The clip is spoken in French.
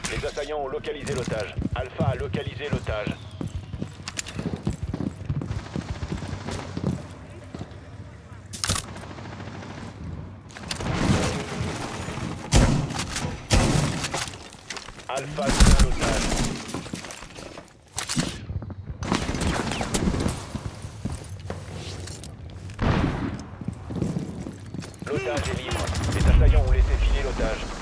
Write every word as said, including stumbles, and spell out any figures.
Les assaillants ont localisé l'otage. Alpha a localisé l'otage. Alpha tient l'otage. L'otage est libre. Les assaillants ont laissé filer l'otage.